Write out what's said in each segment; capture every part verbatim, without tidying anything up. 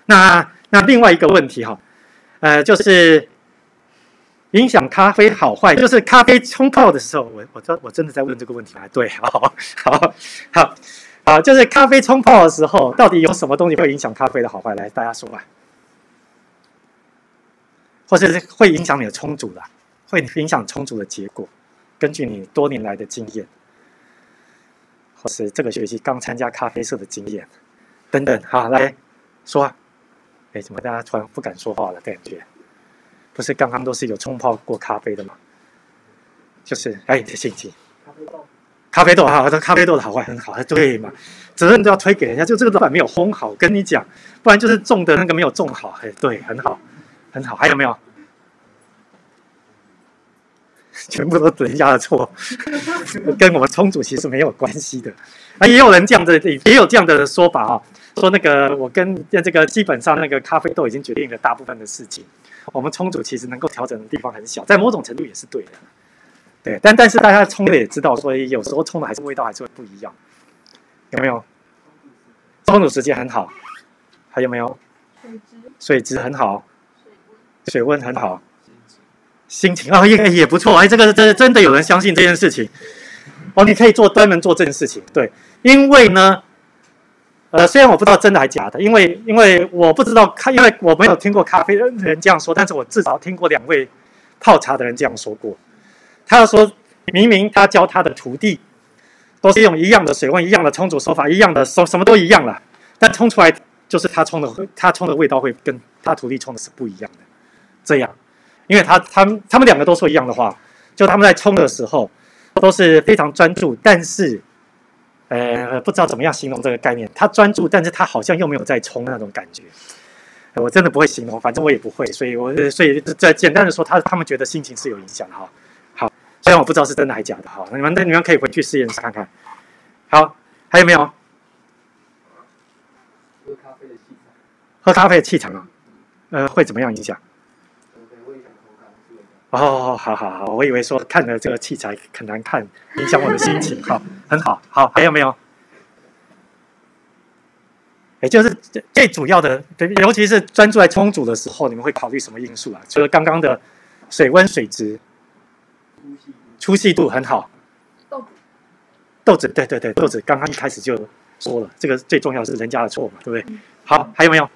那那另外一个问题哈，呃，就是影响咖啡好坏，就是咖啡冲泡的时候，我我真我真的在问这个问题吗？对，好好好好，就是咖啡冲泡的时候，到底有什么东西会影响咖啡的好坏？来，大家说吧。或者是会影响你的冲煮的，会影响冲煮的结果。根据你多年来的经验，或是这个学期刚参加咖啡社的经验，等等，好，来说啊。哎，怎么大家突然不敢说话了？感觉不是刚刚都是有冲泡过咖啡的吗？就是哎，请请。咖啡豆。咖啡豆哈，咖啡豆的好坏很好，对嘛？责任都要推给人家，就这个老板没有烘好，跟你讲，不然就是种的那个没有种好，哎，对，很好。很好，还有没有？全部都是人家的错，跟我们冲煮其实没有关系的。啊，也有人这样的，也有这样的说法啊，说那个我跟这个基本上那个咖啡豆已经决定了大部分的事情，我们冲煮其实能够调整的地方很小，在某种程度也是对的。对，但但是大家冲的也知道，所以有时候冲的还是味道还是会不一样，有没有？冲煮时间很好，还有没有？水质，水质很好。水温很好，心情啊也也不错，哎，这个真真的有人相信这件事情哦，你可以做专门做这件事情，对，因为呢，呃，虽然我不知道真的还假的，因为因为我不知道咖，因为我没有听过咖啡人这样说，但是我至少听过两位泡茶的人这样说过，他说明明他教他的徒弟都是用一样的水温、一样的冲煮手法、一样的什什么都一样了，但冲出来就是他冲的他冲的味道会跟他徒弟冲的是不一样的。这样，因为他他们他们两个都说一样的话，就他们在冲的时候都是非常专注，但是，呃，不知道怎么样形容这个概念。他专注，但是他好像又没有在冲那种感觉。我真的不会形容，反正我也不会，所以我所以在简单的说，他他们觉得心情是有影响的哈。好，虽然我不知道是真的还假的哈，你们你们可以回去实验室看看。好，还有没有？喝咖啡的气场。喝咖啡的气场啊，呃，会怎么样影响？哦，好好好，我以为说看了这个器材很难看，影响我的心情。好，很好，好，还有没有？也就是最主要的，尤其是专注在冲煮的时候，你们会考虑什么因素啊？除了刚刚的水温、水质、粗细度很好。豆子，豆子，对对对，豆子刚刚一开始就说了，这个最重要的是人家的错嘛，对不对？好，还有没有？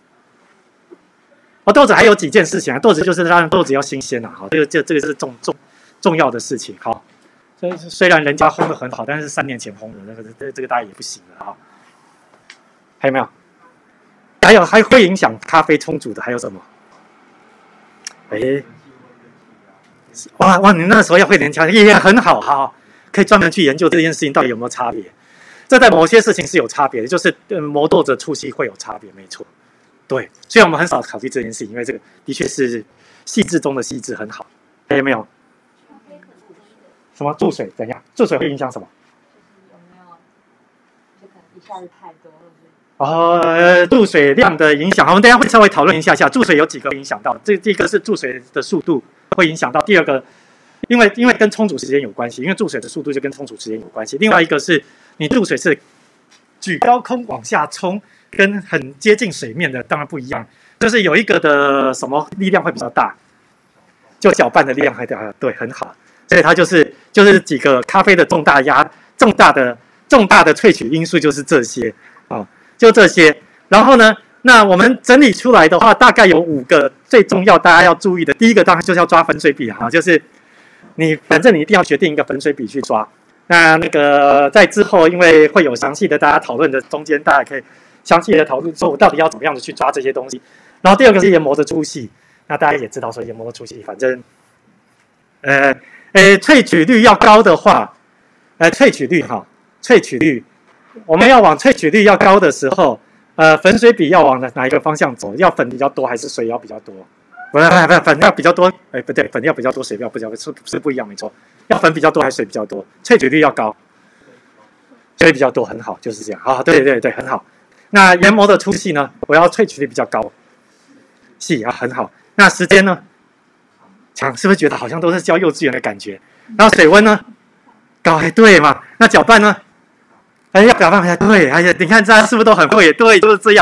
哦，豆子还有几件事情啊，豆子就是让豆子要新鲜啊，好，这个这这个是重重重要的事情，好，所以虽然人家烘的很好，但是三年前烘的那个这这个大家也不行了哈。还有没有？还有还会影响咖啡冲煮的还有什么？哎，哇哇，你那时候要会联强也很好哈，可以专门去研究这件事情到底有没有差别。这在某些事情是有差别的，就是呃磨豆子粗细会有差别，没错。对，虽然我们很少考虑这件事情，因为这个的确是细致中的细致，很好。还有没有？什么注水？怎样？注水会影响什么？ 有没有？就可能一下子太多了。 哦，呃，注水量的影响，我们等一下会稍微讨论一下下。注水有几个影响到？这第一个是注水的速度会影响到，第二个，因为因为跟冲煮时间有关系，因为注水的速度就跟冲煮时间有关系。另外一个是你注水是举高空往下冲。跟很接近水面的当然不一样，就是有一个的什么力量会比较大，就搅拌的力量会大，对，很好。所以它就是就是几个咖啡的重大压、重大的重大的萃取因素就是这些啊、哦，就这些。然后呢，那我们整理出来的话，大概有五个最重要大家要注意的。第一个当然就是要抓粉水比哈，就是你反正你一定要决定一个粉水比去抓。那那个在之后，因为会有详细的大家讨论的中间，大家可以。详细的讨论说，我到底要怎么样的去抓这些东西。然后第二个是研磨的粗细，那大家也知道说研磨的粗细，反正，呃，呃，萃取率要高的话，呃，萃取率哈，萃取率，我们要往萃取率要高的时候，呃，粉水比要往哪一个方向走？要粉比较多还是水要比较多？不不不，粉要比较多，哎，不对，粉要比较多，水要比较是是不一样，没错，要粉比较多还是水比较多？萃取率要高，水比较多，很好，就是这样啊，对对对，很好。那研磨的粗细呢？我要萃取率比较高，细啊，很好。那时间呢？长，是不是觉得好像都是教幼稚园的感觉？然后水温呢？高，哎，对嘛？那搅拌呢？哎，要搅拌，哎，对，哎呀，你看大家是不是都很会？对，就是这样。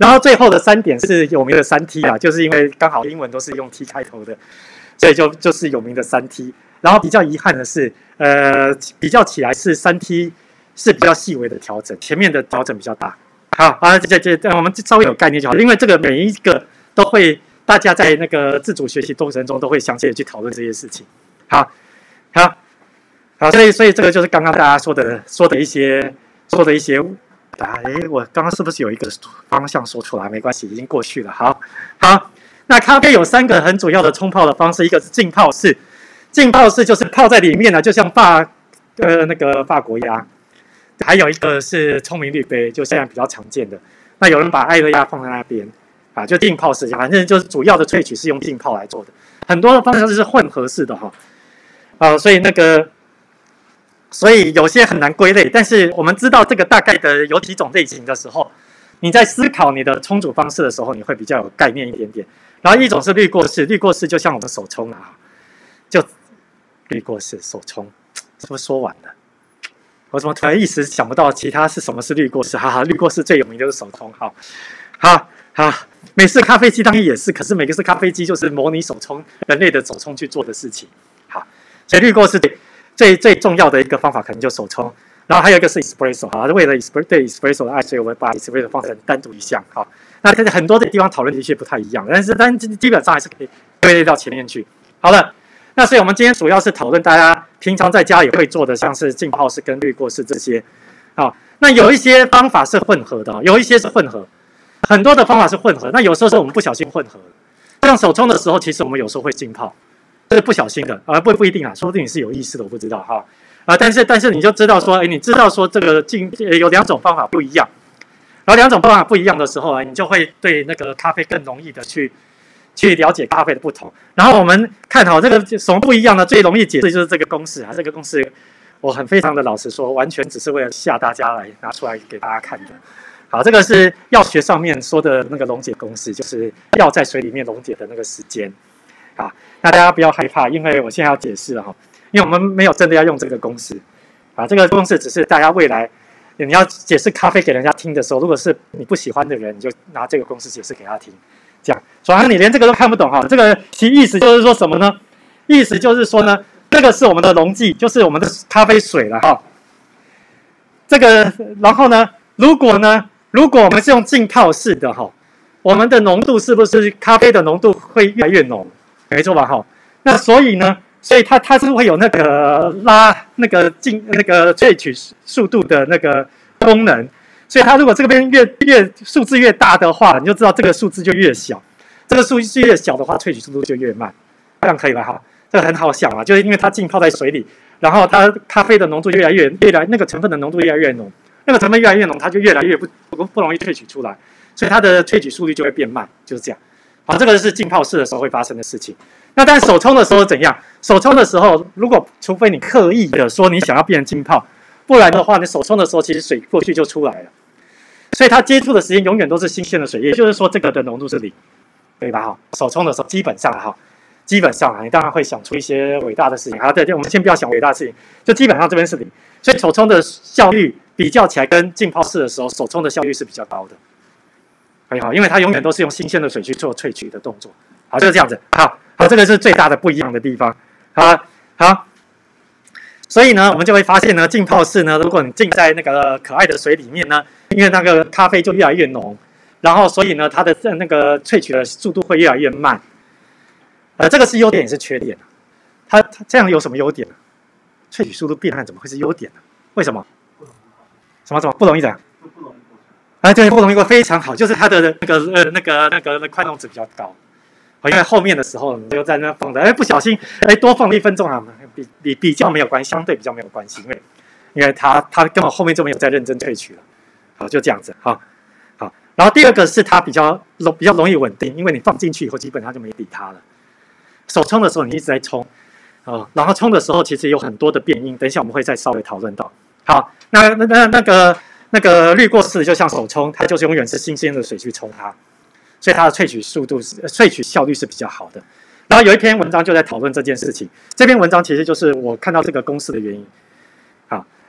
然后最后的三点是有名的三 T 啊，就是因为刚好英文都是用 T 开头的，所以就就是有名的三 T。然后比较遗憾的是，呃，比较起来是三 T 是比较细微的调整，前面的调整比较大。好啊，这这这我们稍微有概念就好，因为这个每一个都会，大家在那个自主学习过程中都会详细的去讨论这些事情。好，好，好，所以所以这个就是刚刚大家说的说的一些说的一些。啊，哎，我刚刚是不是有一个方向说出来？没关系，已经过去了。好，好，那咖啡有三个很主要的冲泡的方式，一个是浸泡式，浸泡式就是泡在里面呢，就像法呃那个法国鸭，还有一个是聪明滤杯，就现在比较常见的。那有人把爱乐鸭放在那边啊，就浸泡式，反正就是主要的萃取是用浸泡来做的，很多的方式是混合式的哈。啊，所以那个。所以有些很难归类，但是我们知道这个大概的有几种类型的时候，你在思考你的冲煮方式的时候，你会比较有概念一点点。然后一种是滤过式，滤过式就像我们手冲啊，就滤过式手冲，是不是说完了？我怎么突然一时想不到其他是什么是滤过式？哈哈，滤过式最有名就是手冲。好，好，好，美式咖啡机当然也是，可是每个式咖啡机就是模拟手冲人类的手冲去做的事情。好，所以滤过式最最重要的一个方法可能就手冲，然后还有一个是 espresso 哈，为了 espresso 对 espresso 的爱，所以我们把 espresso 放成单独一项哈。那在很多的地方讨论的确不太一样，但是但基本上还是可以归类到前面去。好了，那所以我们今天主要是讨论大家平常在家里会做的，像是浸泡式跟滤过式这些。好，那有一些方法是混合的，有一些是混合，很多的方法是混合。那有时候是我们不小心混合，像手冲的时候，其实我们有时候会浸泡。这是不小心的，啊、呃，不不一定啊，说不定你是有意识的，我不知道哈，啊、呃，但是但是你就知道说，哎，你知道说这个进、呃、有两种方法不一样，然后两种方法不一样的时候啊，你就会对那个咖啡更容易的去去了解咖啡的不同。然后我们看好这个什么不一样呢？最容易解释就是这个公式啊，这个公式我很非常的老实说，完全只是为了吓大家来拿出来给大家看的。好，这个是药学上面说的那个溶解公式，就是药在水里面溶解的那个时间。好，那大家不要害怕，因为我现在要解释了哈，因为我们没有真的要用这个公式，啊，这个公式只是大家未来你要解释咖啡给人家听的时候，如果是你不喜欢的人，你就拿这个公式解释给他听，这样，主要你连这个都看不懂哈，这个其意思就是说什么呢？意思就是说呢，这个是我们的溶剂，就是我们的咖啡水了哈，这个，然后呢，如果呢，如果我们是用浸泡式的哈，我们的浓度是不是咖啡的浓度会越来越浓？没错吧？哈，那所以呢，所以它它是会有那个拉那个进那个萃取速度的那个功能，所以它如果这边越越数字越大的话，你就知道这个数字就越小，这个数字越小的话，萃取速度就越慢，这样可以吧？哈，这个很好想啊，就是因为它浸泡在水里，然后它咖啡的浓度越来越越来那个成分的浓度越来越浓，那个成分越来越浓，它就越来越不不不容易萃取出来，所以它的萃取速率就会变慢，就是这样。好，这个是浸泡式的时候会发生的事情。那但手冲的时候怎样？手冲的时候，如果除非你刻意的说你想要变成浸泡，不然的话，你手冲的时候其实水过去就出来了，所以它接触的时间永远都是新鲜的水，也就是说这个的浓度是零，对吧？哈，手冲的时候基本上哈，基本上啊，你当然会想出一些伟大的事情。好，对，我们先不要想伟大的事情，就基本上这边是零，所以手冲的效率比较起来跟浸泡式的时候，手冲的效率是比较高的。很好，因为它永远都是用新鲜的水去做萃取的动作。好，就是这样子。好，好，这个是最大的不一样的地方。好，好，所以呢，我们就会发现呢，浸泡式呢，如果你浸在那个可爱的水里面呢，因为那个咖啡就越来越浓，然后所以呢，它的那个萃取的速度会越来越慢。呃，这个是优点也是缺点。它它这样有什么优点呢？萃取速度变慢怎么会是优点呢？为什么？什么什么不容易的？啊，对，不容易过非常好，就是它的那个呃那个那个快弄值比较高，因为后面的时候你就在那放着，哎，不小心哎多放了一分钟啊，比比比较没有关系，相对比较没有关系，因为因为它它根本后面就没有再认真萃取了，好，就这样子，好，好，然后第二个是它比较容比较容易稳定，因为你放进去以后基本上就没理它了，手冲的时候你一直在冲，啊，然后冲的时候其实有很多的变因，等一下我们会再稍微讨论到，好，那那那那个。那个滤过式就像手冲，它就是永远是新鲜的水去冲它，所以它的萃取速度是萃取效率是比较好的。然后有一篇文章就在讨论这件事情，这篇文章其实就是我看到这个公式的原因。好，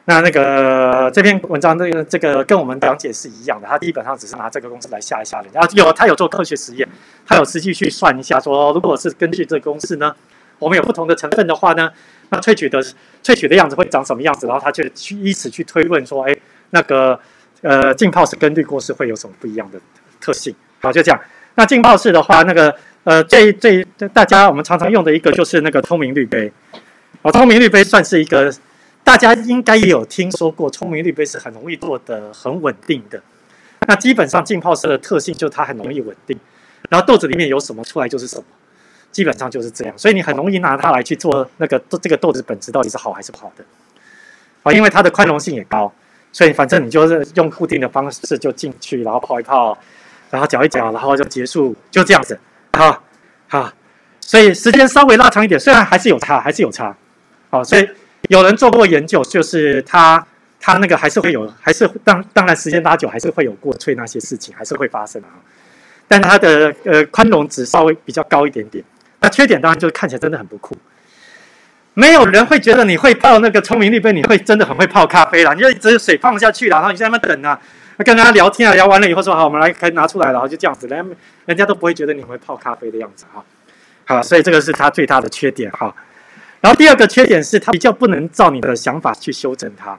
那那个这篇文章这个这个跟我们讲解是一样的，他基本上只是拿这个公式来吓一吓人，然后有他有做科学实验，他有实际去算一下说，如果是根据这个公式呢，我们有不同的成分的话呢，那萃取的萃取的样子会长什么样子，然后他就去依此去推论说，哎，那个呃浸泡式跟滤过式会有什么不一样的特性？好，就这样。那浸泡式的话，那个呃最最大家我们常常用的一个就是那个聪明滤杯，哦，聪明滤杯算是一个。大家应该也有听说过，聪明滤杯是很容易做的很稳定的。那基本上浸泡式的特性就是它很容易稳定，然后豆子里面有什么出来就是什么，基本上就是这样。所以你很容易拿它来去做那个这个豆子本质到底是好还是不好的。啊，因为它的宽容性也高，所以反正你就是用固定的方式就进去，然后泡一泡，然后搅一搅，然后就结束，就这样子。好，好，所以时间稍微拉长一点，虽然还是有差，还是有差。好，所以。有人做过研究，就是他他那个还是会有，还是当当然时间拉久还是会有过萃那些事情还是会发生啊，但它的呃宽容值稍微比较高一点点。那缺点当然就是看起来真的很不酷，没有人会觉得你会泡那个聪明滤杯，你会真的很会泡咖啡啦，你就只是水放下去了，然后你在那边等啊，跟他聊天啊，聊完了以后说好，我们来可以拿出来了，然后就这样子，人人家都不会觉得你会泡咖啡的样子哈。好，所以这个是它最大的缺点哈。然后第二个缺点是，它比较不能照你的想法去修正它。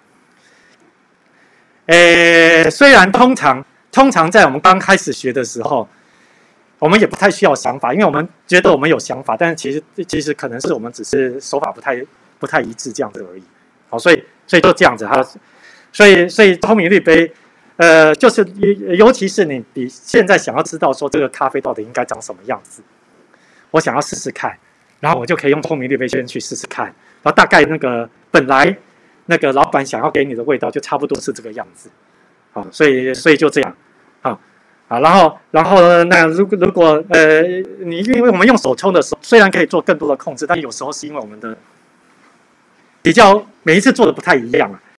诶，虽然通常通常在我们刚开始学的时候，我们也不太需要想法，因为我们觉得我们有想法，但是其实其实可能是我们只是手法不太不太一致这样子而已。好，所以所以就这样子哈。所以所以聪明滤杯，呃，就是尤其是你你现在想要知道说这个咖啡到底应该长什么样子，我想要试试看。然后我就可以用聪明滤杯先去试试看，然后大概那个本来那个老板想要给你的味道就差不多是这个样子，好，所以所以就这样，好，好，然后然后呢，那如果如果呃你因为我们用手冲的时候，虽然可以做更多的控制，但有时候是因为我们的比较每一次做的不太一样啊，